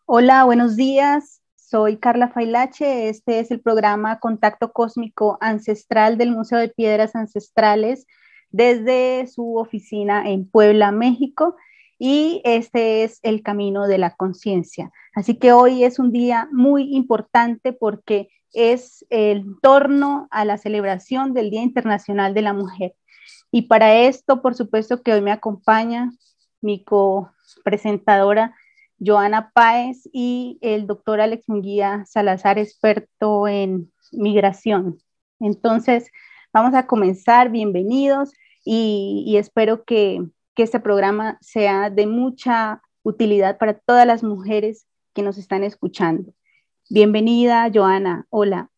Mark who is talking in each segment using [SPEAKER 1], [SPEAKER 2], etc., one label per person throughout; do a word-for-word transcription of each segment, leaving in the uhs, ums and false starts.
[SPEAKER 1] Hola, buenos días. Soy Carla Failache. Este es el programa Contacto Cósmico Ancestral del Museo de Piedras Ancestrales desde su oficina en Puebla, México. Y este es el Camino de la Conciencia. Así que hoy es un día muy importante porque es el torno a la celebración del Día Internacional de la Mujer. Y para esto, por supuesto que hoy me acompaña mi copresentadora Joana Páez y el doctor Alex Munguía Salazar, experto en migración. Entonces, vamos a comenzar, bienvenidos y, y espero que, que este programa sea de mucha utilidad para todas las mujeres que nos están escuchando. Bienvenida, Joana. Hola.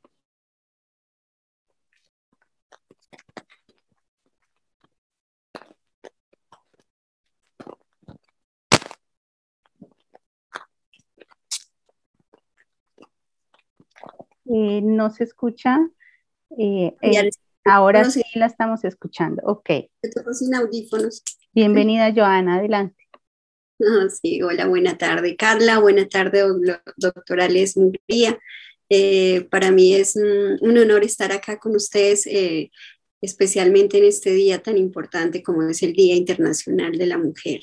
[SPEAKER 1] Eh, ¿no se escucha? Eh,
[SPEAKER 2] Ya
[SPEAKER 1] eh,
[SPEAKER 2] les
[SPEAKER 1] ahora
[SPEAKER 2] audífonos
[SPEAKER 1] sí
[SPEAKER 2] y
[SPEAKER 1] la estamos escuchando. Ok.
[SPEAKER 2] sin audífonos.
[SPEAKER 1] Bienvenida, Joana. Adelante.
[SPEAKER 2] Ah, sí, hola, buena tarde, Carla, buena tarde, doc- doctora Les Mugría. Eh, para mí es un, un honor estar acá con ustedes, eh, especialmente en este día tan importante como es el Día Internacional de la Mujer.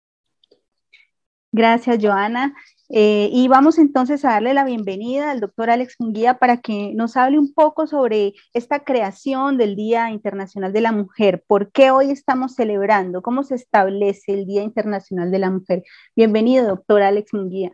[SPEAKER 1] Gracias, Joana. Eh, y vamos entonces a darle la bienvenida al doctor Alex Munguía para que nos hable un poco sobre esta creación del Día Internacional de la Mujer. ¿Por qué hoy estamos celebrando? ¿Cómo se establece el Día Internacional de la Mujer? Bienvenido, doctor Alex Munguía.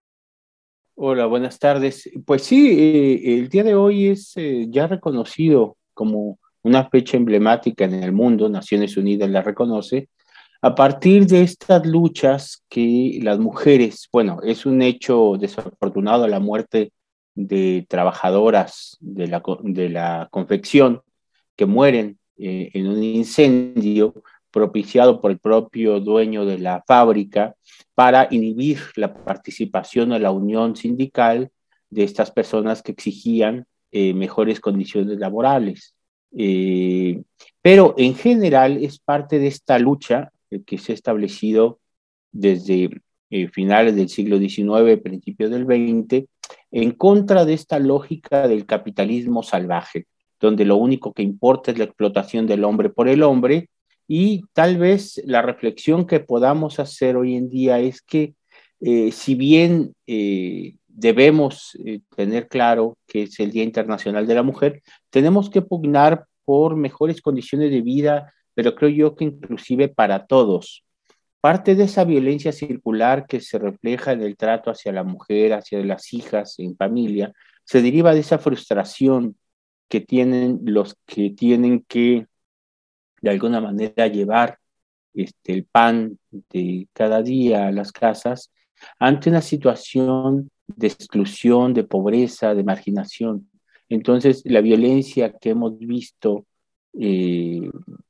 [SPEAKER 3] Hola, buenas tardes. Pues sí, eh, el día de hoy es eh, ya reconocido como una fecha emblemática en el mundo, Naciones Unidas la reconoce, a partir de estas luchas que las mujeres, bueno, es un hecho desafortunado la muerte de trabajadoras de la, co- de la confección que mueren eh, en un incendio propiciado por el propio dueño de la fábrica para inhibir la participación o la unión sindical de estas personas que exigían eh, mejores condiciones laborales. Eh, pero en general es parte de esta lucha eh, que se ha establecido desde eh, finales del siglo diecinueve, principios del veinte, en contra de esta lógica del capitalismo salvaje, donde lo único que importa es la explotación del hombre por el hombre. Y tal vez la reflexión que podamos hacer hoy en día es que eh, si bien eh, debemos eh, tener claro que es el Día Internacional de la Mujer, tenemos que pugnar por mejores condiciones de vida, pero creo yo que inclusive para todos. Parte de esa violencia circular que se refleja en el trato hacia la mujer, hacia las hijas en familia, se deriva de esa frustración que tienen los que tienen que de alguna manera llevar este, el pan de cada día a las casas ante una situación de exclusión, de pobreza, de marginación. Entonces, la violencia que hemos visto eh,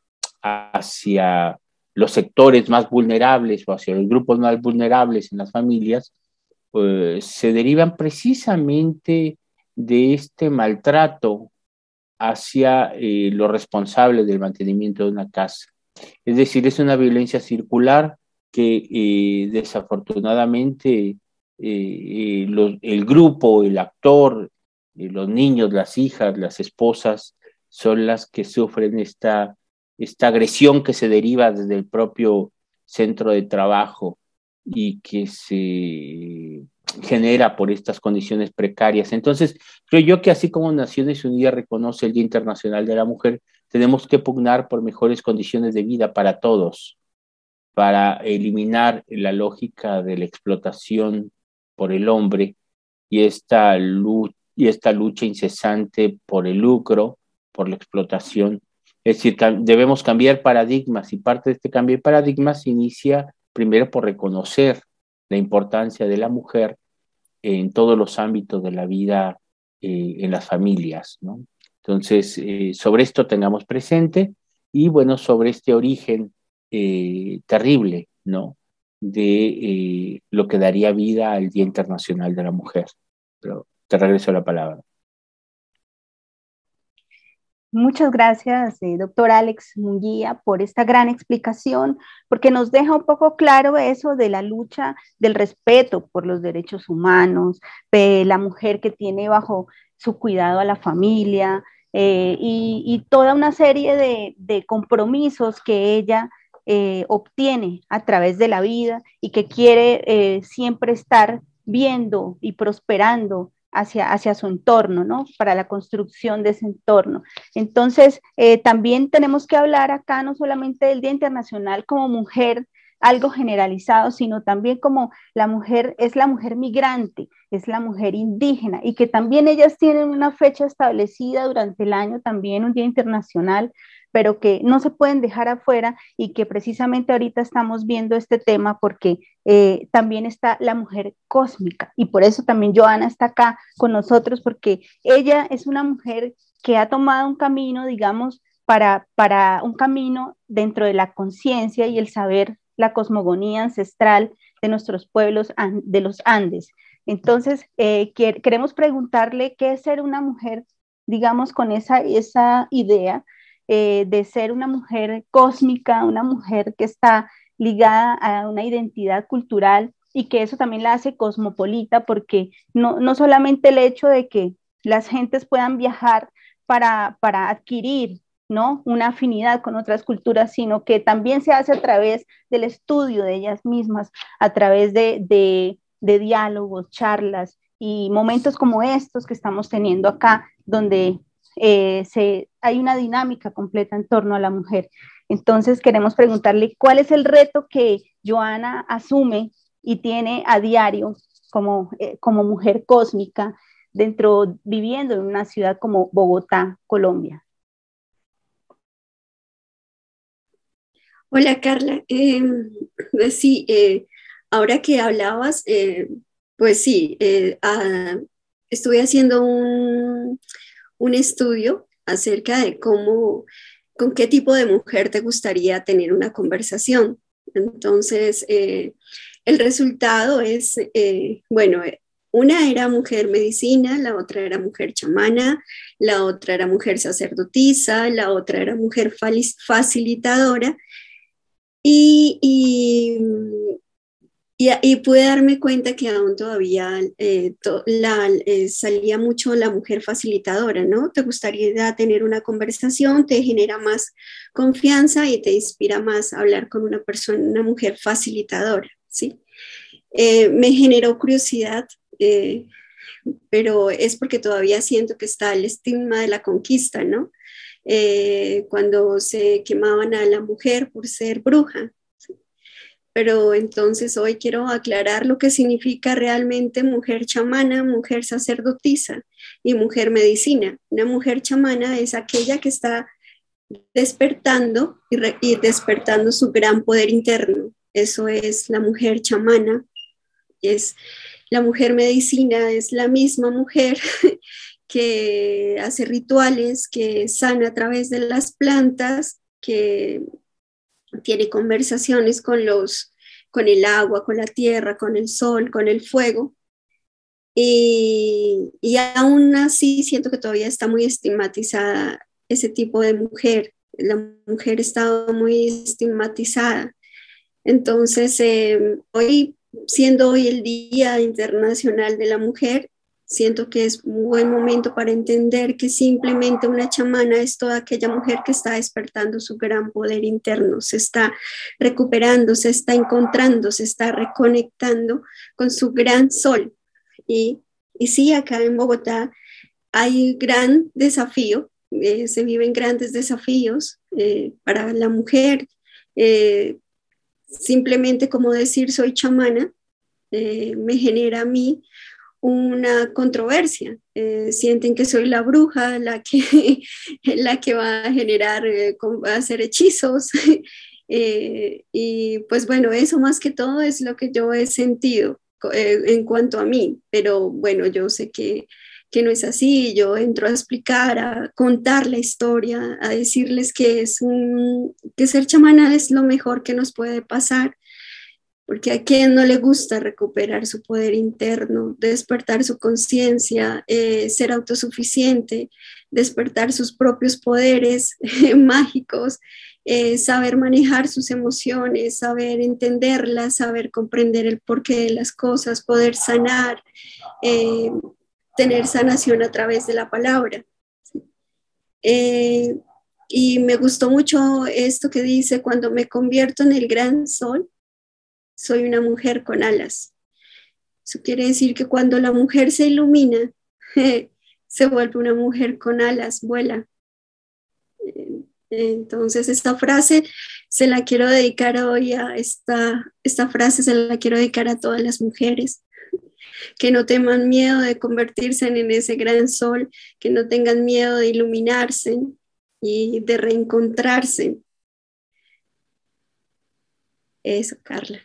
[SPEAKER 3] hacia los sectores más vulnerables o hacia los grupos más vulnerables en las familias, pues, se derivan precisamente de este maltrato hacia eh, los responsables del mantenimiento de una casa. Es decir, es una violencia circular que eh, desafortunadamente eh, eh, los, el grupo, el actor, eh, los niños, las hijas, las esposas, son las que sufren esta, esta agresión que se deriva desde el propio centro de trabajo y que se genera por estas condiciones precarias. Entonces, creo yo que así como Naciones Unidas reconoce el Día Internacional de la Mujer, tenemos que pugnar por mejores condiciones de vida para todos, para eliminar la lógica de la explotación por el hombre y esta, lucha, y esta lucha incesante por el lucro, por la explotación. Es decir, debemos cambiar paradigmas y parte de este cambio de paradigmas se inicia primero por reconocer la importancia de la mujer en todos los ámbitos de la vida eh, en las familias, ¿no? Entonces, eh, sobre esto tengamos presente y bueno, sobre este origen eh, terrible, ¿no? De eh, lo que daría vida al Día Internacional de la Mujer. Pero te regreso la palabra.
[SPEAKER 1] Muchas gracias, eh, doctor Alex Munguía, por esta gran explicación, porque nos deja un poco claro eso de la lucha del respeto por los derechos humanos, de la mujer que tiene bajo su cuidado a la familia, eh, y, y toda una serie de, de compromisos que ella eh, obtiene a través de la vida y que quiere eh, siempre estar viendo y prosperando hacia, hacia su entorno, ¿no? Para la construcción de ese entorno. Entonces, eh, también tenemos que hablar acá no solamente del Día Internacional como mujer, algo generalizado, sino también como la mujer es la mujer migrante, es la mujer indígena y que también ellas tienen una fecha establecida durante el año, también un Día Internacional, pero que no se pueden dejar afuera y que precisamente ahorita estamos viendo este tema porque eh, también está la mujer cósmica y por eso también Joana está acá con nosotros porque ella es una mujer que ha tomado un camino, digamos, para, para un camino dentro de la conciencia y el saber, la cosmogonía ancestral de nuestros pueblos de los Andes. Entonces, eh, que, queremos preguntarle qué es ser una mujer, digamos, con esa, esa idea eh, de ser una mujer cósmica, una mujer que está ligada a una identidad cultural y que eso también la hace cosmopolita porque no, no solamente el hecho de que las gentes puedan viajar para, para adquirir, ¿no? Una afinidad con otras culturas, sino que también se hace a través del estudio de ellas mismas, a través de, de, de diálogos, charlas y momentos como estos que estamos teniendo acá, donde eh, se, hay una dinámica completa en torno a la mujer. Entonces queremos preguntarle cuál es el reto que Joana asume y tiene a diario como, eh, como mujer cósmica dentro, viviendo en una ciudad como Bogotá, Colombia.
[SPEAKER 2] Hola Carla, eh, sí, eh, ahora que hablabas, eh, pues sí, eh, ah, estuve haciendo un, un estudio acerca de cómo, con qué tipo de mujer te gustaría tener una conversación. Entonces, eh, el resultado es, eh, bueno, una era mujer medicina, la otra era mujer chamana, la otra era mujer sacerdotisa, la otra era mujer facilitadora. Y, y, y, y pude darme cuenta que aún todavía eh, to, la, eh, salía mucho la mujer facilitadora, ¿no? Te gustaría tener una conversación, te genera más confianza y te inspira más a hablar con una persona, una mujer facilitadora, ¿sí? Eh, me generó curiosidad, eh, pero es porque todavía siento que está el estigma de la conquista, ¿no? Eh, cuando se quemaban a la mujer por ser bruja. ¿Sí? Pero entonces hoy quiero aclarar lo que significa realmente mujer chamana, mujer sacerdotisa y mujer medicina. Una mujer chamana es aquella que está despertando y, re, y despertando su gran poder interno. Eso es la mujer chamana. Es la mujer medicina, es la misma mujer que hace rituales, que sana a través de las plantas, que tiene conversaciones con los, con el agua, con la tierra, con el sol, con el fuego. Y, y aún así siento que todavía está muy estigmatizada ese tipo de mujer. La mujer está muy estigmatizada. Entonces, eh, hoy, siendo hoy el Día Internacional de la Mujer, siento que es un buen momento para entender que simplemente una chamana es toda aquella mujer que está despertando su gran poder interno, se está recuperando, se está encontrando, se está reconectando con su gran sol. Y, y sí, acá en Bogotá hay gran desafío, eh, se viven grandes desafíos eh, para la mujer. Eh, simplemente como decir soy chamana eh, me genera a mí una controversia. Eh, sienten que soy la bruja, la que, la que va a generar, eh, va a hacer hechizos. eh, y pues bueno, eso más que todo es lo que yo he sentido eh, en cuanto a mí. Pero bueno, yo sé que, que no es así. Yo entro a explicar, a contar la historia, a decirles que, es un, que ser chamana es lo mejor que nos puede pasar. porque a quien no le gusta recuperar su poder interno, despertar su conciencia, eh, ser autosuficiente, despertar sus propios poderes eh, mágicos, eh, saber manejar sus emociones, saber entenderlas, saber comprender el porqué de las cosas, poder sanar, eh, tener sanación a través de la palabra. Eh, y me gustó mucho esto que dice: cuando me convierto en el gran sol, soy una mujer con alas. Eso quiere decir que cuando la mujer se ilumina, se vuelve una mujer con alas, vuela. Entonces esta frase se la quiero dedicar hoy a esta, esta frase se la quiero dedicar a todas las mujeres, que no tengan miedo de convertirse en ese gran sol, que no tengan miedo de iluminarse y de reencontrarse. Eso, Carla.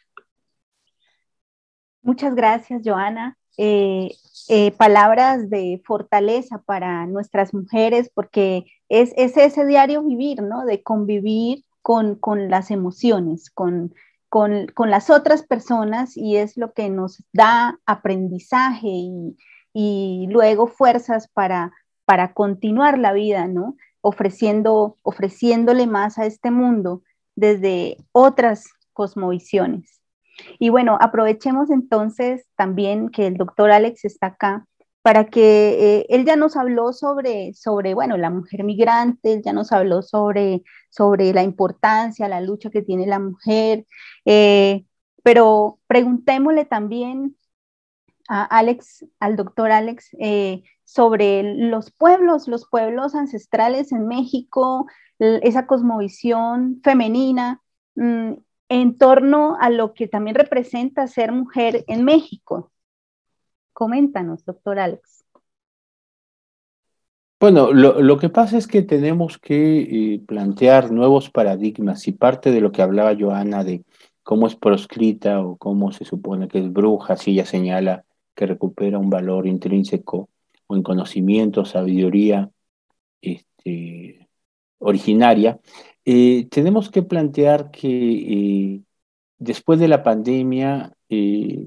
[SPEAKER 1] Muchas gracias, Joana. Eh, eh, palabras de fortaleza para nuestras mujeres, porque es, es ese diario vivir, ¿no? De convivir con, con las emociones, con, con, con las otras personas, y es lo que nos da aprendizaje y, y luego fuerzas para, para continuar la vida, ¿no? Ofreciendo, ofreciéndole más a este mundo desde otras cosmovisiones. Y bueno, aprovechemos entonces también que el doctor Alex está acá para que eh, él ya nos habló sobre, sobre, bueno, la mujer migrante, él ya nos habló sobre, sobre la importancia, la lucha que tiene la mujer, eh, pero preguntémosle también a Alex, al doctor Alex, eh, sobre los pueblos, los pueblos ancestrales en México, esa cosmovisión femenina, mmm, en torno a lo que también representa ser mujer en México. Coméntanos, doctor Alex.
[SPEAKER 3] Bueno, lo, lo que pasa es que tenemos que eh, plantear nuevos paradigmas, y parte de lo que hablaba Joana de cómo es proscrita o cómo se supone que es bruja, si ella señala que recupera un valor intrínseco o en conocimiento, sabiduría este, originaria, eh, tenemos que plantear que eh, después de la pandemia, eh,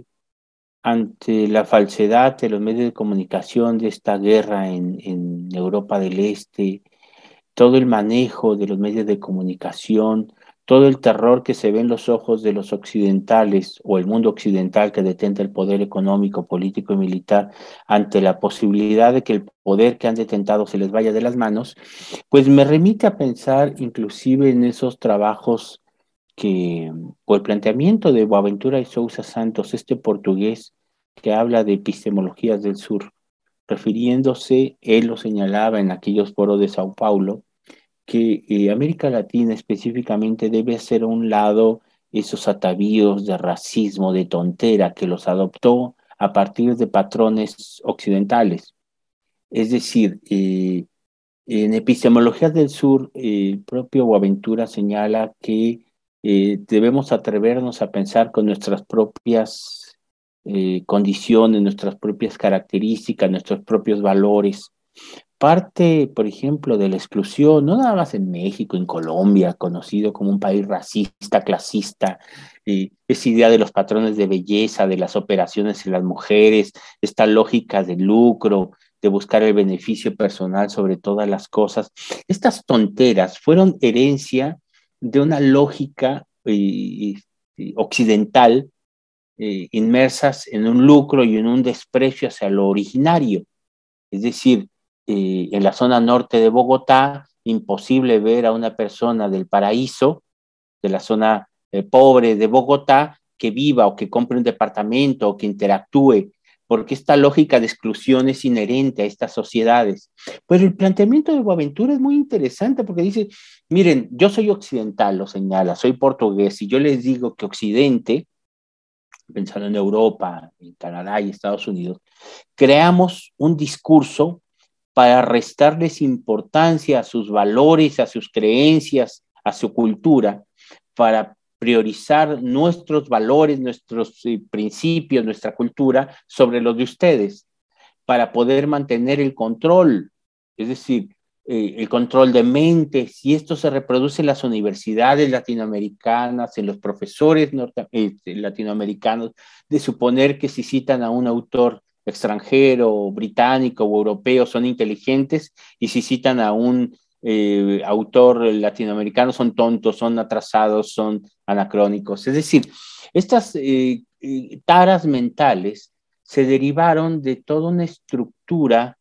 [SPEAKER 3] ante la falsedad de los medios de comunicación de esta guerra en, en Europa del Este, todo el manejo de los medios de comunicación, todo el terror que se ve en los ojos de los occidentales o el mundo occidental que detenta el poder económico, político y militar ante la posibilidad de que el poder que han detentado se les vaya de las manos, pues me remite a pensar inclusive en esos trabajos que, o el planteamiento de Boaventura y Sousa Santos, este portugués que habla de epistemologías del sur, refiriéndose, él lo señalaba en aquellos foros de Sao Paulo, que eh, América Latina específicamente debe hacer a un lado esos atavíos de racismo, de tontera, que los adoptó a partir de patrones occidentales. Es decir, eh, en Epistemologías del Sur, eh, el propio Boaventura señala que eh, debemos atrevernos a pensar con nuestras propias eh, condiciones, nuestras propias características, nuestros propios valores. Parte, por ejemplo, de la exclusión, no nada más en México, en Colombia, conocido como un país racista, clasista, eh, esa idea de los patrones de belleza, de las operaciones en las mujeres, esta lógica de lucro, de buscar el beneficio personal sobre todas las cosas. Estas tonteras fueron herencia de una lógica eh, eh, occidental eh, inmersas en un lucro y en un desprecio hacia lo originario. Es decir, eh, en la zona norte de Bogotá, imposible ver a una persona del paraíso, de la zona eh, pobre de Bogotá, que viva o que compre un departamento o que interactúe, porque esta lógica de exclusión es inherente a estas sociedades. Pero el planteamiento de Boaventura es muy interesante porque dice, miren, yo soy occidental, lo señala, soy portugués, y yo les digo que Occidente, pensando en Europa, en Canadá y Estados Unidos, creamos un discurso para restarles importancia a sus valores, a sus creencias, a su cultura, para priorizar nuestros valores, nuestros eh, principios, nuestra cultura sobre los de ustedes, para poder mantener el control. Es decir, eh, el control de mentes, y esto se reproduce en las universidades latinoamericanas, en los profesores norte, eh, latinoamericanos, de suponer que si citan a un autor extranjero, británico o europeo son inteligentes, y si citan a un eh, autor latinoamericano son tontos, son atrasados, son anacrónicos. Es decir, estas eh, eh, taras mentales se derivaron de toda una estructura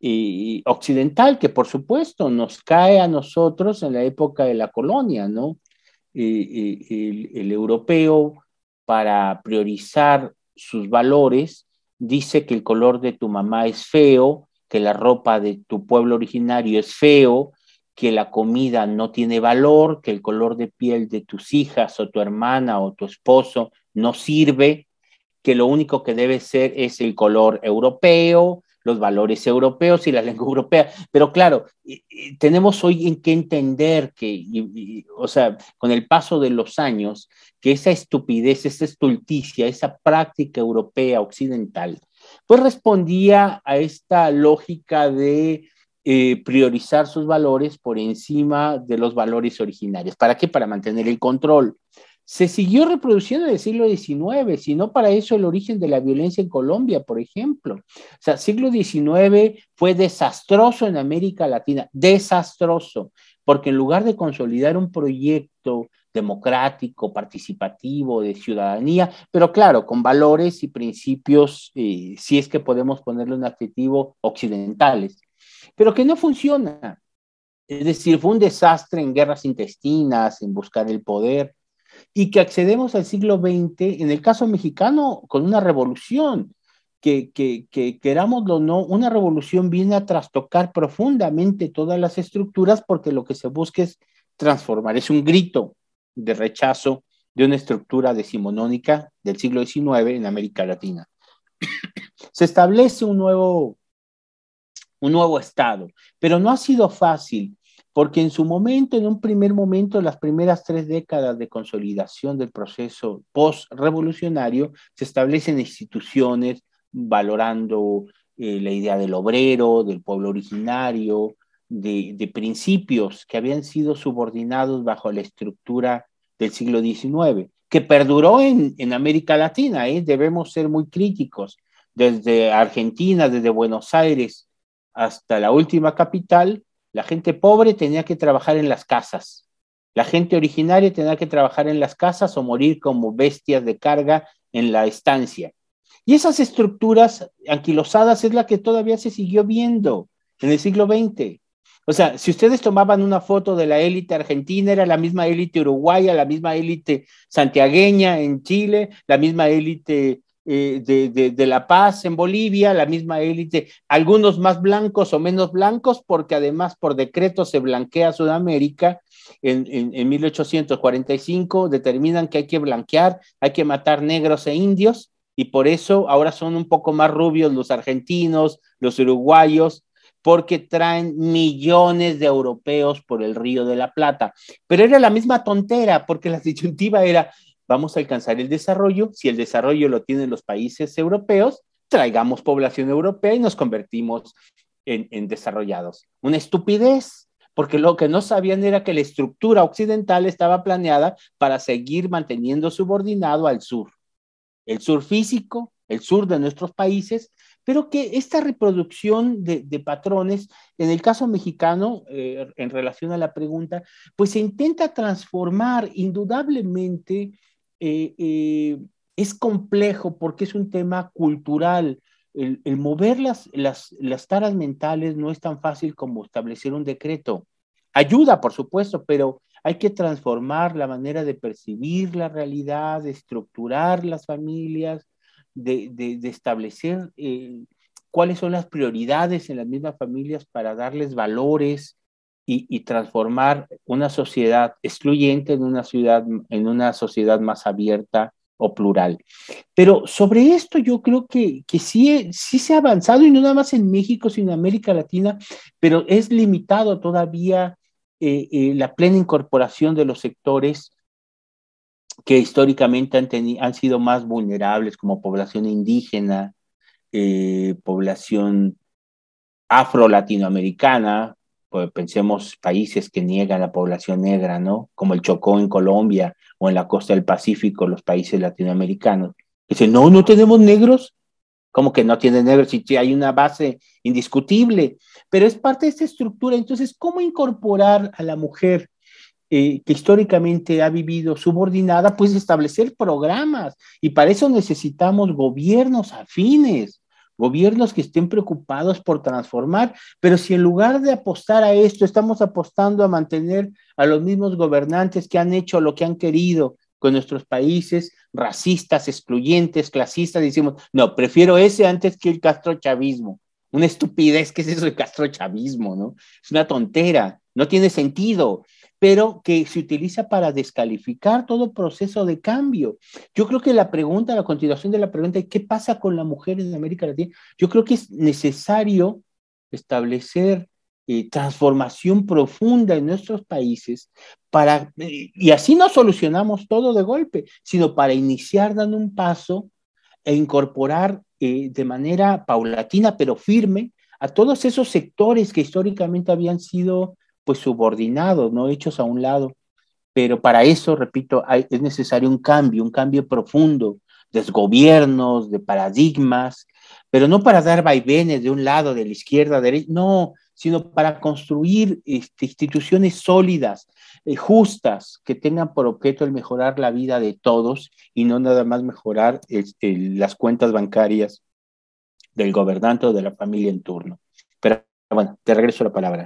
[SPEAKER 3] eh, occidental que por supuesto nos cae a nosotros en la época de la colonia, ¿no? Eh, eh, el, el europeo, para priorizar sus valores, dice que el color de tu mamá es feo, que la ropa de tu pueblo originario es feo, que la comida no tiene valor, que el color de piel de tus hijas o tu hermana o tu esposo no sirve, que lo único que debe ser es el color europeo, los valores europeos y la lengua europea. Pero claro, tenemos hoy en que entender que, y, y, o sea, con el paso de los años, que esa estupidez, esa estulticia, esa práctica europea occidental, pues respondía a esta lógica de eh, priorizar sus valores por encima de los valores originarios. ¿Para qué? Para mantener el control. Se siguió reproduciendo en el siglo diecinueve, si no para eso el origen de la violencia en Colombia, por ejemplo. O sea, siglo diecinueve fue desastroso en América Latina, desastroso, porque en lugar de consolidar un proyecto democrático, participativo, de ciudadanía, pero claro, con valores y principios, eh, si es que podemos ponerle un adjetivo, occidentales, pero que no funciona. Es decir, fue un desastre en guerras intestinas, en buscar el poder, y que accedemos al siglo veinte, en el caso mexicano, con una revolución, que, que, que querámoslo o no, una revolución viene a trastocar profundamente todas las estructuras porque lo que se busca es transformar, es un grito de rechazo de una estructura decimonónica del siglo diecinueve en América Latina. Se establece un nuevo, un nuevo estado, pero no ha sido fácil, porque en su momento, en un primer momento, las primeras tres décadas de consolidación del proceso post-revolucionario, se establecen instituciones valorando eh, la idea del obrero, del pueblo originario, de, de principios que habían sido subordinados bajo la estructura del siglo diecinueve, que perduró en, en América Latina, ¿eh? Debemos ser muy críticos, desde Argentina, desde Buenos Aires hasta la última capital. La gente pobre tenía que trabajar en las casas. La gente originaria tenía que trabajar en las casas o morir como bestias de carga en la estancia. Y esas estructuras anquilosadas es la que todavía se siguió viendo en el siglo veinte. O sea, si ustedes tomaban una foto de la élite argentina, era la misma élite uruguaya, la misma élite santiagueña en Chile, la misma élite Eh, de, de, de La Paz en Bolivia, la misma élite, algunos más blancos o menos blancos, porque además por decreto se blanquea Sudamérica en, en, en mil ochocientos cuarenta y cinco, determinan que hay que blanquear, hay que matar negros e indios, y por eso ahora son un poco más rubios los argentinos, los uruguayos, porque traen millones de europeos por el Río de la Plata. Pero era la misma tontera, porque la disyuntiva era: vamos a alcanzar el desarrollo, si el desarrollo lo tienen los países europeos, traigamos población europea y nos convertimos en, en desarrollados. Una estupidez, porque lo que no sabían era que la estructura occidental estaba planeada para seguir manteniendo subordinado al sur, el sur físico, el sur de nuestros países, pero que esta reproducción de, de patrones, en el caso mexicano, eh, en relación a la pregunta, pues se intenta transformar indudablemente. Eh, eh, es complejo porque es un tema cultural. El, el mover las, las, las taras mentales no es tan fácil como establecer un decreto. Ayuda, por supuesto, pero hay que transformar la manera de percibir la realidad, de estructurar las familias, de, de, de establecer eh, cuáles son las prioridades en las mismas familias para darles valores, Y, y transformar una sociedad excluyente en una, ciudad, en una sociedad más abierta o plural. Pero sobre esto yo creo que, que sí, sí se ha avanzado, y no nada más en México, sino en América Latina, pero es limitado todavía eh, eh, la plena incorporación de los sectores que históricamente han, teni- han sido más vulnerables, como población indígena, eh, población afro-latinoamericana, pues pensemos países que niegan la población negra, ¿no? Como el Chocó en Colombia o en la costa del Pacífico, los países latinoamericanos. Dicen, no, no tenemos negros. ¿Cómo que no tienen negros? Si hay una base indiscutible, pero es parte de esta estructura. Entonces, ¿cómo incorporar a la mujer eh, que históricamente ha vivido subordinada? Pues establecer programas, y para eso necesitamos gobiernos afines, gobiernos que estén preocupados por transformar, pero si en lugar de apostar a esto, estamos apostando a mantener a los mismos gobernantes que han hecho lo que han querido con nuestros países, racistas, excluyentes, clasistas, decimos, no, prefiero ese antes que el castrochavismo. Una estupidez, ¿qué es eso de castrochavismo, no? Es una tontera, no tiene sentido, pero que se utiliza para descalificar todo proceso de cambio. Yo creo que la pregunta, la continuación de la pregunta es, ¿qué pasa con la mujer en América Latina? Yo creo que es necesario establecer eh, transformación profunda en nuestros países para, eh, y así no solucionamos todo de golpe, sino para iniciar dando un paso e incorporar eh, de manera paulatina pero firme a todos esos sectores que históricamente habían sido pues subordinados, ¿no? Hechos a un lado. Pero para eso, repito, hay, es necesario un cambio, un cambio profundo de gobiernos, de paradigmas, pero no para dar vaivenes de un lado, de la izquierda, de derecha, no, sino para construir este, instituciones sólidas, eh, justas, que tengan por objeto el mejorar la vida de todos y no nada más mejorar este, las cuentas bancarias del gobernante o de la familia en turno. Pero bueno, te regreso la palabra.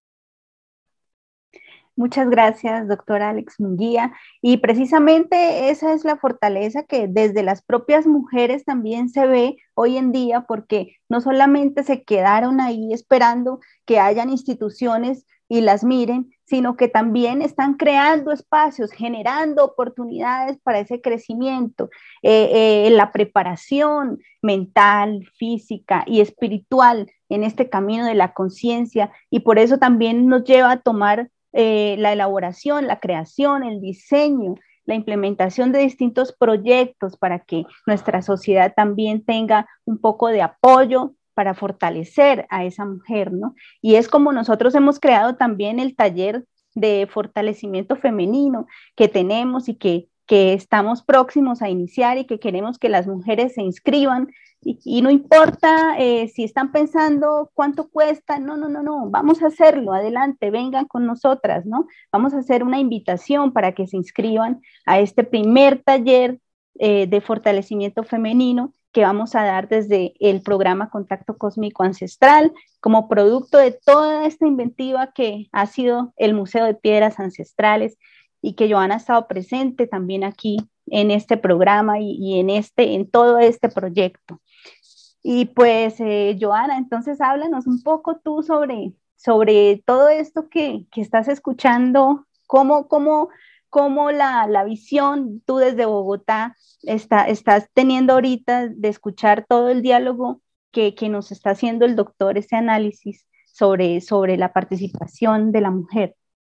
[SPEAKER 1] Muchas gracias, doctora Alex Munguía. Y precisamente esa es la fortaleza que desde las propias mujeres también se ve hoy en día, porque no solamente se quedaron ahí esperando que hayan instituciones y las miren, sino que también están creando espacios, generando oportunidades para ese crecimiento, eh, eh, la preparación mental, física y espiritual en este camino de la conciencia, y por eso también nos lleva a tomar Eh, la elaboración, la creación, el diseño, la implementación de distintos proyectos para que nuestra sociedad también tenga un poco de apoyo para fortalecer a esa mujer, ¿no? Y es como nosotros hemos creado también el taller de fortalecimiento femenino que tenemos y que, que estamos próximos a iniciar y que queremos que las mujeres se inscriban. Y, y no importa eh, si están pensando cuánto cuesta, no, no, no, no, vamos a hacerlo, adelante, vengan con nosotras, ¿no? Vamos a hacer una invitación para que se inscriban a este primer taller eh, de fortalecimiento femenino que vamos a dar desde el programa Contacto Cósmico Ancestral, como producto de toda esta inventiva que ha sido el Museo de Piedras Ancestrales, y que Joana ha estado presente también aquí en este programa y, y en, este, en todo este proyecto. Y pues, eh, Joana, entonces háblanos un poco tú sobre, sobre todo esto que, que estás escuchando, cómo, cómo, cómo la, la visión tú desde Bogotá está, estás teniendo ahorita de escuchar todo el diálogo que, que nos está haciendo el doctor, este análisis sobre, sobre la participación de la mujer.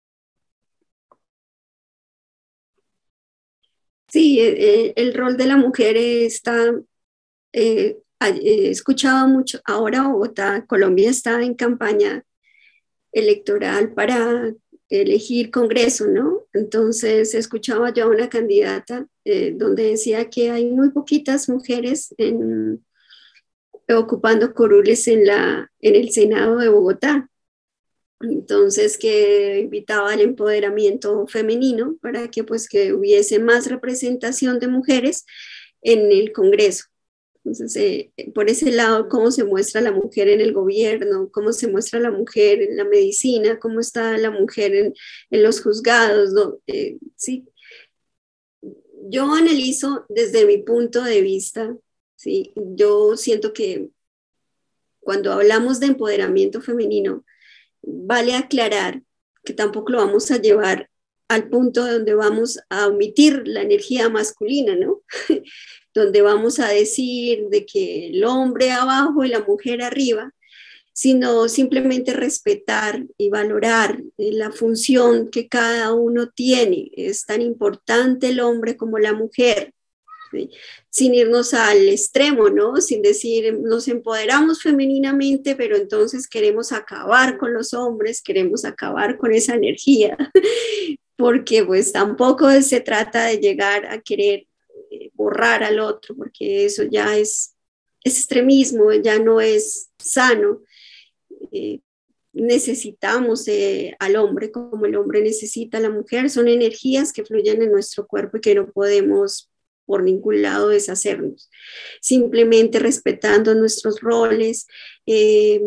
[SPEAKER 2] Sí, eh, el rol de la mujer está, eh, he escuchado mucho, ahora Bogotá, Colombia está en campaña electoral para elegir Congreso, ¿no? Entonces escuchaba yo a una candidata eh, donde decía que hay muy poquitas mujeres en, ocupando curules en, la, en el Senado de Bogotá. Entonces que invitaba al empoderamiento femenino para que pues que hubiese más representación de mujeres en el Congreso. Entonces, eh, por ese lado, cómo se muestra la mujer en el gobierno, cómo se muestra la mujer en la medicina, cómo está la mujer en, en los juzgados, ¿no? eh, sí. Yo analizo desde mi punto de vista, ¿sí? Yo siento que cuando hablamos de empoderamiento femenino, vale aclarar que tampoco lo vamos a llevar al punto donde vamos a omitir la energía masculina, ¿no? Donde vamos a decir de que el hombre abajo y la mujer arriba, sino simplemente respetar y valorar la función que cada uno tiene. Es tan importante el hombre como la mujer, ¿sí? Sin irnos al extremo, ¿no? Sin decir, nos empoderamos femeninamente, pero entonces queremos acabar con los hombres, queremos acabar con esa energía, porque pues tampoco se trata de llegar a querer eh, borrar al otro, porque eso ya es, es extremismo, ya no es sano. Eh, necesitamos eh, al hombre como el hombre necesita a la mujer, son energías que fluyen en nuestro cuerpo y que no podemos por ningún lado deshacernos, simplemente respetando nuestros roles, eh,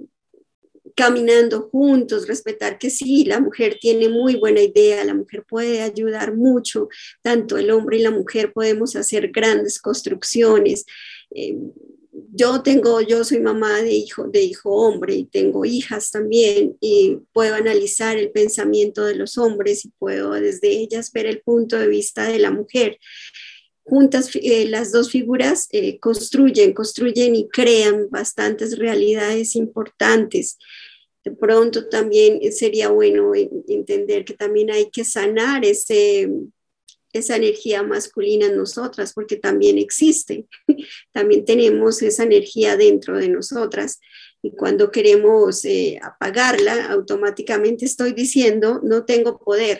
[SPEAKER 2] caminando juntos, respetar que sí, la mujer tiene muy buena idea, la mujer puede ayudar mucho, tanto el hombre y la mujer podemos hacer grandes construcciones. Eh, yo tengo, yo soy mamá de hijo, de hijo hombre y tengo hijas también y puedo analizar el pensamiento de los hombres y puedo desde ellas ver el punto de vista de la mujer. Juntas eh, las dos figuras eh, construyen, construyen y crean bastantes realidades importantes. De pronto también sería bueno entender que también hay que sanar ese, esa energía masculina en nosotras, porque también existe, también tenemos esa energía dentro de nosotras. Y cuando queremos eh, apagarla, automáticamente estoy diciendo, no tengo poder.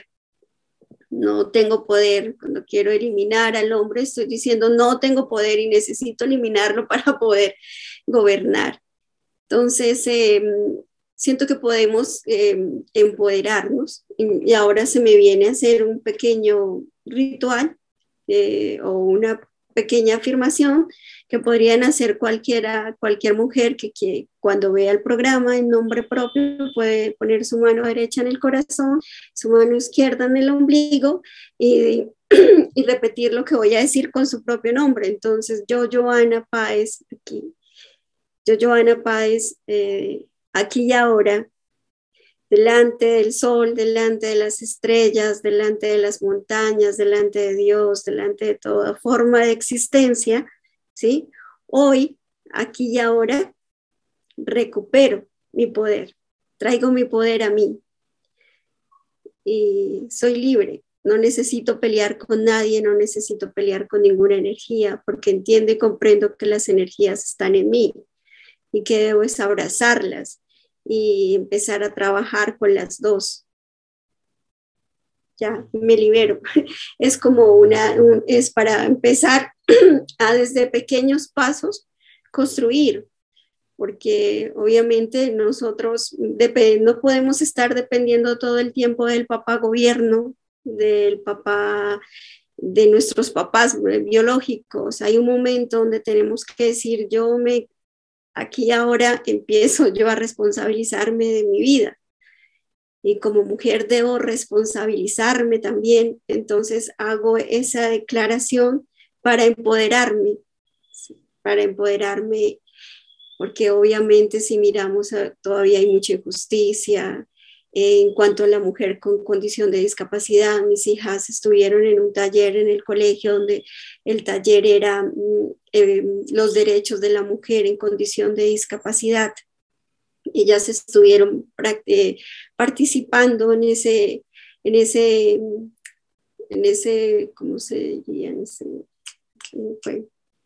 [SPEAKER 2] No tengo poder. Cuando quiero eliminar al hombre, estoy diciendo no tengo poder y necesito eliminarlo para poder gobernar. Entonces, eh, siento que podemos eh, empoderarnos y, y ahora se me viene a hacer un pequeño ritual eh, o una pequeña afirmación que podrían hacer cualquiera, cualquier mujer que, que cuando vea el programa en nombre propio puede poner su mano derecha en el corazón, su mano izquierda en el ombligo y, y repetir lo que voy a decir con su propio nombre. Entonces, yo, Joana Páez, aquí, yo, Joana Páez, eh, aquí y ahora, delante del sol, delante de las estrellas, delante de las montañas, delante de Dios, delante de toda forma de existencia, ¿sí? Hoy, aquí y ahora, recupero mi poder, traigo mi poder a mí y soy libre. No necesito pelear con nadie, no necesito pelear con ninguna energía, porque entiendo y comprendo que las energías están en mí y que debo es abrazarlas y empezar a trabajar con las dos. Ya, me libero. Es como una, un, es para empezar a desde pequeños pasos construir, porque obviamente nosotros dep- no podemos estar dependiendo todo el tiempo del papá gobierno, del papá, de nuestros papás biológicos. Hay un momento donde tenemos que decir, yo me aquí ahora empiezo yo a responsabilizarme de mi vida y como mujer debo responsabilizarme también, entonces hago esa declaración para empoderarme, para empoderarme, porque obviamente si miramos todavía hay mucha injusticia en cuanto a la mujer con condición de discapacidad. Mis hijas estuvieron en un taller en el colegio donde el taller era eh, los derechos de la mujer en condición de discapacidad. Ellas estuvieron eh, participando en ese, en ese, en ese, ¿cómo se diría? En ese, ¿cómo fue?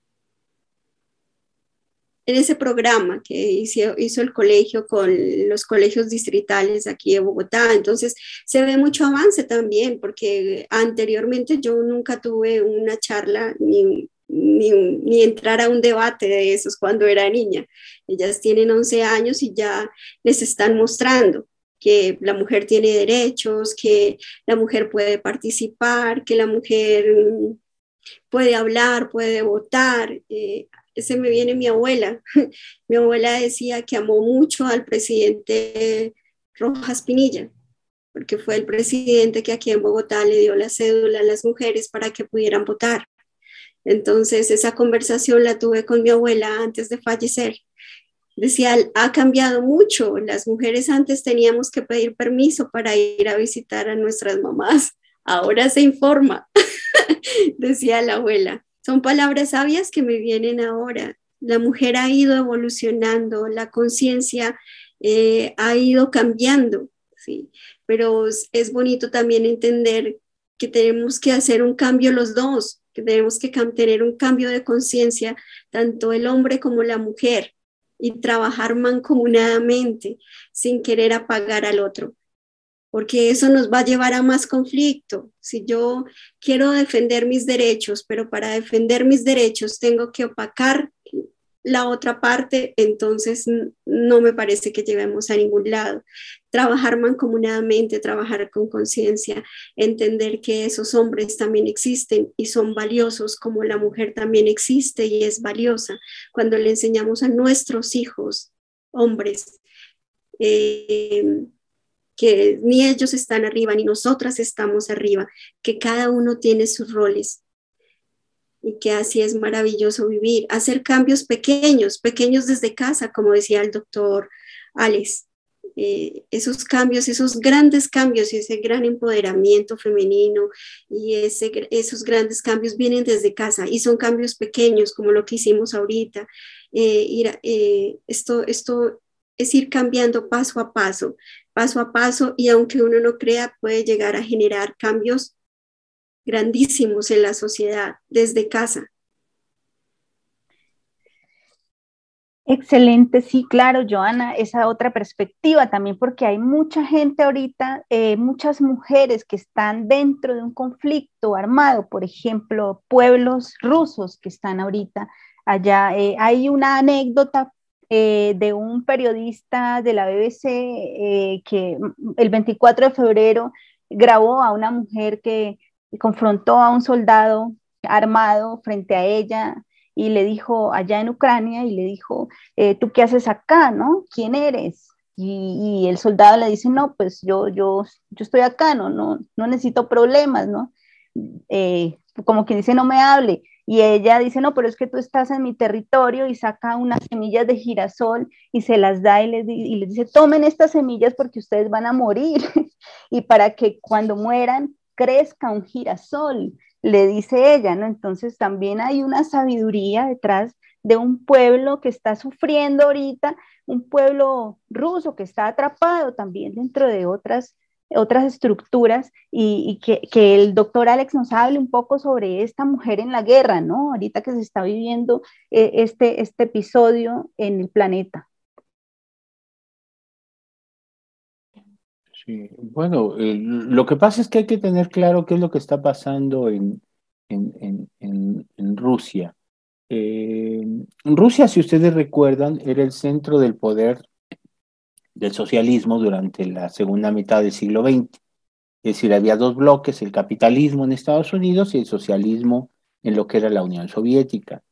[SPEAKER 2] En ese programa que hizo, hizo el colegio con los colegios distritales aquí de Bogotá. Entonces se ve mucho avance también, porque anteriormente yo nunca tuve una charla ni, ni, ni entrar a un debate de esos cuando era niña. Ellas tienen once años y ya les están mostrando que la mujer tiene derechos, que la mujer puede participar, que la mujer puede hablar, puede votar. Eh, se me viene mi abuela. Mi abuela decía que amó mucho al presidente Rojas Pinilla, porque fue el presidente que aquí en Bogotá le dio la cédula a las mujeres para que pudieran votar. Entonces esa conversación la tuve con mi abuela antes de fallecer. Decía, ha cambiado mucho. Las mujeres antes teníamos que pedir permiso para ir a visitar a nuestras mamás. Ahora se informa, decía la abuela. Son palabras sabias que me vienen ahora. La mujer ha ido evolucionando, la conciencia eh, ha ido cambiando, ¿sí? Pero es, es bonito también entender que tenemos que hacer un cambio los dos, que tenemos que tener un cambio de conciencia, tanto el hombre como la mujer, y trabajar mancomunadamente sin querer apagar al otro, porque eso nos va a llevar a más conflicto. Si yo quiero defender mis derechos, pero para defender mis derechos tengo que opacar la otra parte, entonces no me parece que lleguemos a ningún lado. Trabajar mancomunadamente, trabajar con conciencia, entender que esos hombres también existen y son valiosos, como la mujer también existe y es valiosa. Cuando le enseñamos a nuestros hijos, hombres, eh, que ni ellos están arriba, ni nosotras estamos arriba, que cada uno tiene sus roles, y que así es maravilloso vivir, hacer cambios pequeños, pequeños desde casa, como decía el doctor Alex. Eh, esos cambios, esos grandes cambios y ese gran empoderamiento femenino y ese, esos grandes cambios vienen desde casa y son cambios pequeños como lo que hicimos ahorita. Eh, ir, eh, esto, esto es ir cambiando paso a paso, paso a paso, y aunque uno no crea, puede llegar a generar cambios grandísimos en la sociedad desde casa.
[SPEAKER 1] Excelente, sí, claro, Joana, esa otra perspectiva también, porque hay mucha gente ahorita, eh, muchas mujeres que están dentro de un conflicto armado, por ejemplo, pueblos rusos que están ahorita allá. Eh, hay una anécdota eh, de un periodista de la B B C eh, que el veinticuatro de febrero grabó a una mujer que confrontó a un soldado armado frente a ella y le dijo, allá en Ucrania, y le dijo, eh, ¿tú qué haces acá, no? ¿Quién eres? Y, y el soldado le dice, no, pues yo, yo, yo estoy acá, no, no, no necesito problemas, ¿no? Eh, como quien dice, no me hable. Y ella dice, no, pero es que tú estás en mi territorio, y saca unas semillas de girasol y se las da y les, y les dice, tomen estas semillas porque ustedes van a morir y para que cuando mueran crezca un girasol, le dice ella, ¿no? Entonces también hay una sabiduría detrás de un pueblo que está sufriendo ahorita, un pueblo ruso que está atrapado también dentro de otras, otras estructuras, y, y que, que el doctor Alex nos hable un poco sobre esta mujer en la guerra, ¿no? Ahorita que se está viviendo eh, este, este episodio en el planeta.
[SPEAKER 3] Sí, bueno, eh, lo que pasa es que hay que tener claro qué es lo que está pasando en, en, en, en, en Rusia. Eh, Rusia, si ustedes recuerdan, era el centro del poder del socialismo durante la segunda mitad del siglo veinte. Es decir, había dos bloques, el capitalismo en Estados Unidos y el socialismo en lo que era la Unión Soviética.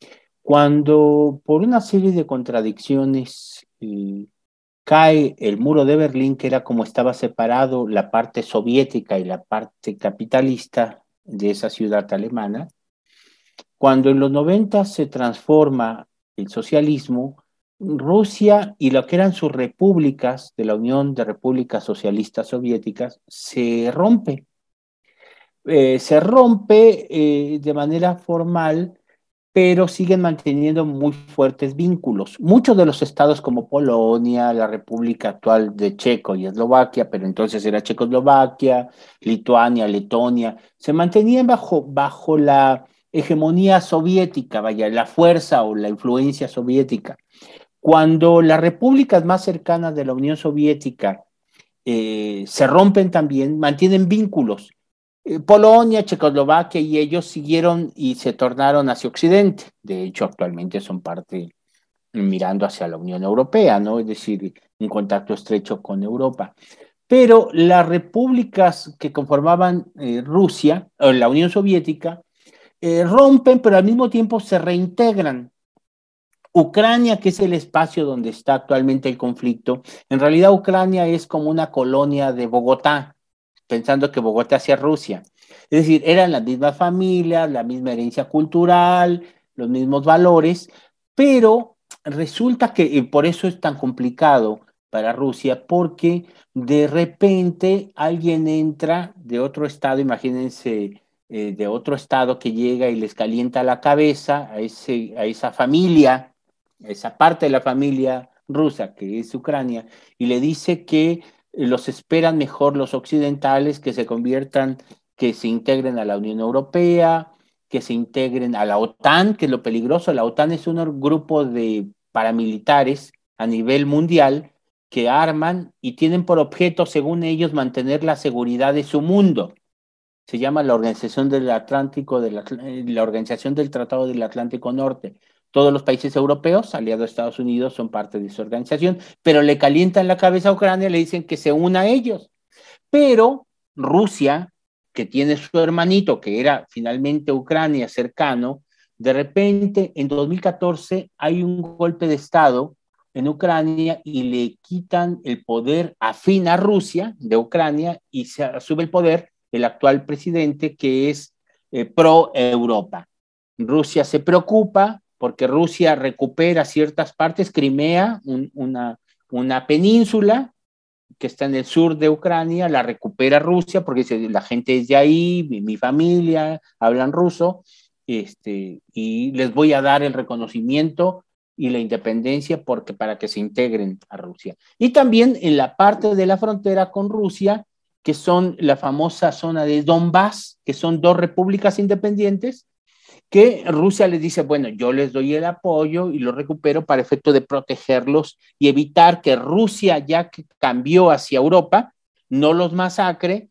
[SPEAKER 3] Cuando, por una serie de contradicciones, eh, cae el muro de Berlín, que era como estaba separado la parte soviética y la parte capitalista de esa ciudad alemana, cuando en los noventa se transforma el socialismo, Rusia y lo que eran sus repúblicas de la Unión de Repúblicas Socialistas Soviéticas se rompe. Eh, se rompe eh, de manera formal, pero siguen manteniendo muy fuertes vínculos. Muchos de los estados como Polonia, la República actual de Checo y Eslovaquia, pero entonces era Checoslovaquia, Lituania, Letonia, se mantenían bajo, bajo la hegemonía soviética, vaya, la fuerza o la influencia soviética. Cuando las repúblicas más cercanas de la Unión Soviética eh, se rompen también, mantienen vínculos. Polonia, Checoslovaquia y ellos siguieron y se tornaron hacia Occidente. De hecho, actualmente son parte mirando hacia la Unión Europea, ¿no? Es decir, un contacto estrecho con Europa. Pero las repúblicas que conformaban eh, Rusia, o la Unión Soviética, eh, rompen, pero al mismo tiempo se reintegran. Ucrania, que es el espacio donde está actualmente el conflicto, en realidad Ucrania es como una colonia de Bogotá, pensando que Bogotá hacia Rusia. Es decir, eran las mismas familias, la misma herencia cultural, los mismos valores, pero resulta que, y por eso es tan complicado para Rusia, porque de repente alguien entra de otro estado, imagínense, eh, de otro estado que llega y les calienta la cabeza a, ese, a esa familia, a esa parte de la familia rusa que es Ucrania, y le dice que los esperan mejor los occidentales, que se conviertan, que se integren a la Unión Europea, que se integren a la OTAN, que es lo peligroso. La OTAN es un grupo de paramilitares a nivel mundial que arman y tienen por objeto, según ellos, mantener la seguridad de su mundo. Se llama la Organización del Atlántico, de la, la Organización del Tratado del Atlántico Norte. Todos los países europeos, aliados a Estados Unidos, son parte de esa organización, pero le calientan la cabeza a Ucrania, le dicen que se una a ellos. Pero Rusia, que tiene su hermanito, que era finalmente Ucrania cercano, de repente en dos mil catorce hay un golpe de Estado en Ucrania y le quitan el poder afín a Rusia de Ucrania y se sube el poder el actual presidente que es eh, pro-Europa. Rusia se preocupa porque Rusia recupera ciertas partes, Crimea, un, una, una península que está en el sur de Ucrania, la recupera Rusia porque la gente es de ahí, mi, mi familia, hablan ruso, este, y les voy a dar el reconocimiento y la independencia porque, para que se integren a Rusia. Y también en la parte de la frontera con Rusia, que son la famosa zona de Donbass, que son dos repúblicas independientes, que Rusia les dice, bueno, yo les doy el apoyo y los recupero para efecto de protegerlos y evitar que Rusia, ya que cambió hacia Europa, no los masacre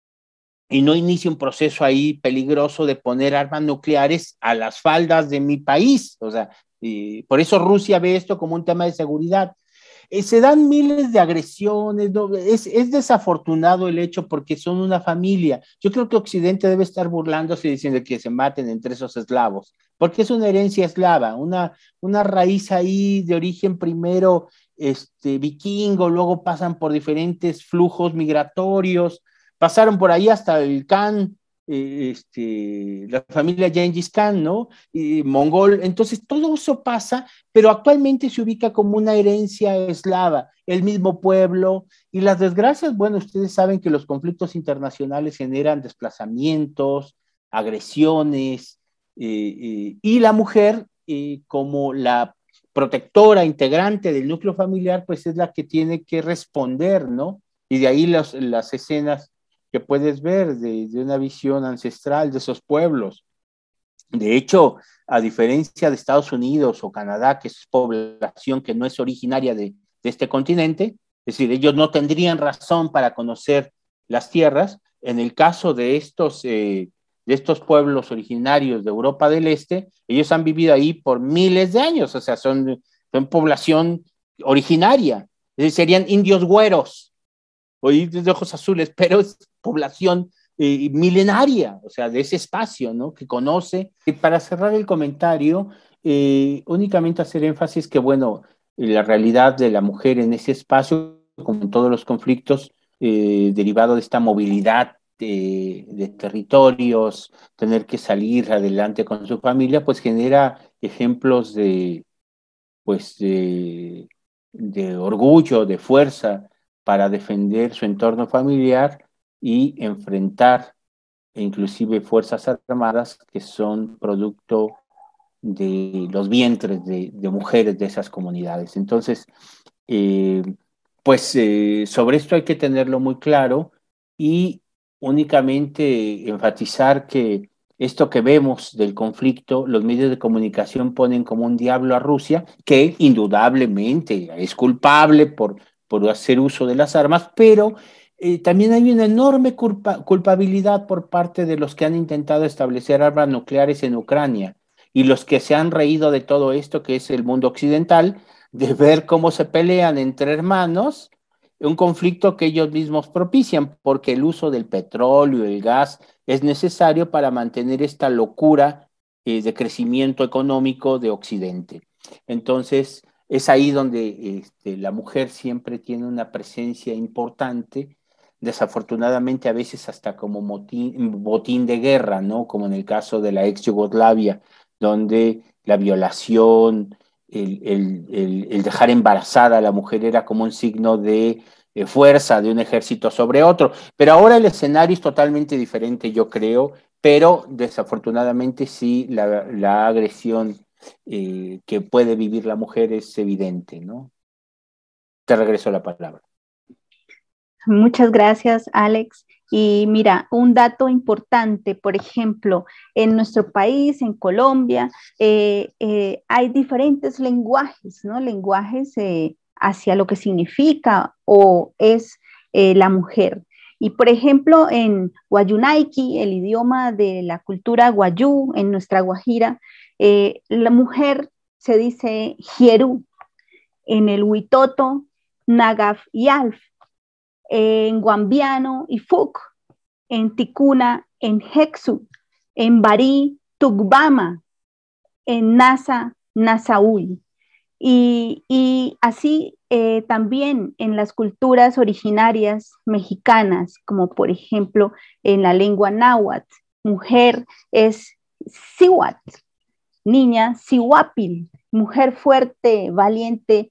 [SPEAKER 3] y no inicie un proceso ahí peligroso de poner armas nucleares a las faldas de mi país. O sea, y por eso Rusia ve esto como un tema de seguridad. Eh, se dan miles de agresiones, ¿no? es, es desafortunado el hecho porque son una familia. Yo creo que Occidente debe estar burlándose diciendo que se maten entre esos eslavos, porque es una herencia eslava, una, una raíz ahí de origen primero este, vikingo, luego pasan por diferentes flujos migratorios, pasaron por ahí hasta el Khan, eh, este, la familia Gengis Khan, ¿no? Y mongol, entonces todo eso pasa, pero actualmente se ubica como una herencia eslava, el mismo pueblo, y las desgracias, bueno, ustedes saben que los conflictos internacionales generan desplazamientos, agresiones, eh, eh, y la mujer, eh, como la protectora integrante del núcleo familiar, pues es la que tiene que responder, ¿no? Y de ahí los, las escenas que puedes ver de, de una visión ancestral de esos pueblos. De hecho, a diferencia de Estados Unidos o Canadá, que es población que no es originaria de, de este continente, es decir, ellos no tendrían razón para conocer las tierras. En el caso de estos, eh, de estos pueblos originarios de Europa del Este, ellos han vivido ahí por miles de años, o sea, son, son población originaria, es decir, serían indios güeros o indios de ojos azules, pero es población Eh, milenaria, o sea, de ese espacio, ¿no? Que conoce. Y para cerrar el comentario, eh, únicamente hacer énfasis que, bueno, la realidad de la mujer en ese espacio, como en todos los conflictos, eh, derivado de esta movilidad de, de territorios, tener que salir adelante con su familia, pues genera ejemplos de, pues, de, de orgullo, de fuerza para defender su entorno familiar y enfrentar inclusive fuerzas armadas que son producto de los vientres de, de mujeres de esas comunidades. Entonces, eh, pues eh, sobre esto hay que tenerlo muy claro y únicamente enfatizar que esto que vemos del conflicto, los medios de comunicación ponen como un diablo a Rusia, que indudablemente es culpable por, por hacer uso de las armas, pero eh, también hay una enorme culpa, culpabilidad por parte de los que han intentado establecer armas nucleares en Ucrania y los que se han reído de todo esto, que es el mundo occidental, de ver cómo se pelean entre hermanos, un conflicto que ellos mismos propician, porque el uso del petróleo, el gas, es necesario para mantener esta locura eh, de crecimiento económico de Occidente. Entonces, es ahí donde este, la mujer siempre tiene una presencia importante, desafortunadamente a veces hasta como motín, botín de guerra, ¿no? Como en el caso de la ex Yugoslavia, donde la violación, el, el, el, el dejar embarazada a la mujer era como un signo de eh, fuerza de un ejército sobre otro. Pero ahora el escenario es totalmente diferente, yo creo, pero desafortunadamente sí, la, la agresión eh, que puede vivir la mujer es evidente, ¿no? Te regreso la palabra.
[SPEAKER 1] Muchas gracias, Alex. Y mira, un dato importante, por ejemplo, en nuestro país, en Colombia, eh, eh, hay diferentes lenguajes, ¿no? Lenguajes eh, hacia lo que significa o es eh, la mujer. Y por ejemplo, en Guayunaiki, el idioma de la cultura guayú, en nuestra Guajira, eh, la mujer se dice hierú. En el huitoto, nagaf y alf. En guambiano y fuk. En ticuna, en hexu. En barí, tugbama. En nasa, nasaúl. Y, y así eh, también en las culturas originarias mexicanas, como por ejemplo en la lengua náhuatl, mujer es sihuatl, niña sihuapil, mujer fuerte, valiente,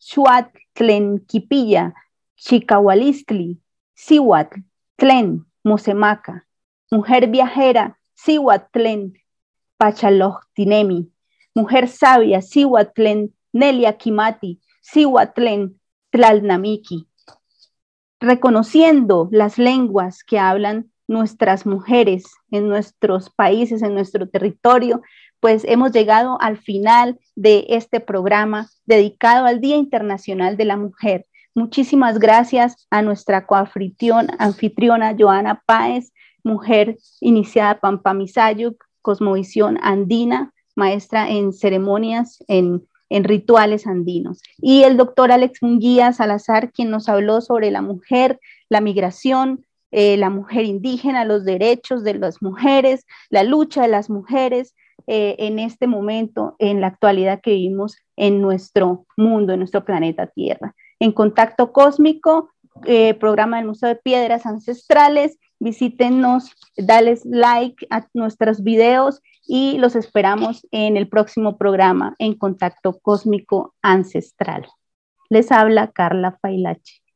[SPEAKER 1] xuatl quipilla, chicahualistli, sihuatl, tlen, mosemaca, mujer viajera, sihuatl, pachalojtinemi, mujer sabia, sihuatl, Nelia Kimati, Sihuatlén, Tlalnamiki, reconociendo las lenguas que hablan nuestras mujeres en nuestros países, en nuestro territorio, pues hemos llegado al final de este programa dedicado al Día Internacional de la Mujer. Muchísimas gracias a nuestra coanfitriona, anfitriona Joana Páez, mujer iniciada Pampamisayuk, Cosmovisión Andina, maestra en ceremonias, en en rituales andinos. Y el doctor Alex Munguía Salazar, quien nos habló sobre la mujer, la migración, eh, la mujer indígena, los derechos de las mujeres, la lucha de las mujeres eh, en este momento, en la actualidad que vivimos en nuestro mundo, en nuestro planeta Tierra. En Contacto Cósmico, eh, programa del Museo de Piedras Ancestrales, visítenos, dales like a nuestros videos y los esperamos en el próximo programa en Contacto Cósmico Ancestral. Les habla Carla Failache.